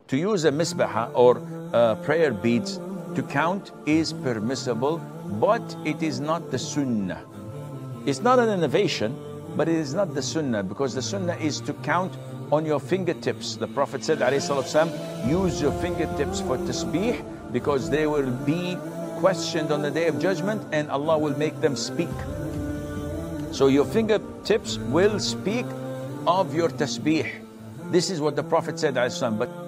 to use a masbahah or prayer beads to count is permissible, but it is not the sunnah. It's not an innovation, but it is not the sunnah, because the sunnah is to count on your fingertips. The Prophet said, ﷺ, use your fingertips for tasbeeh, because they will be questioned on the Day of Judgment and Allah will make them speak. So your fingertips will speak of your tasbeeh. This is what the Prophet said, ﷺ. But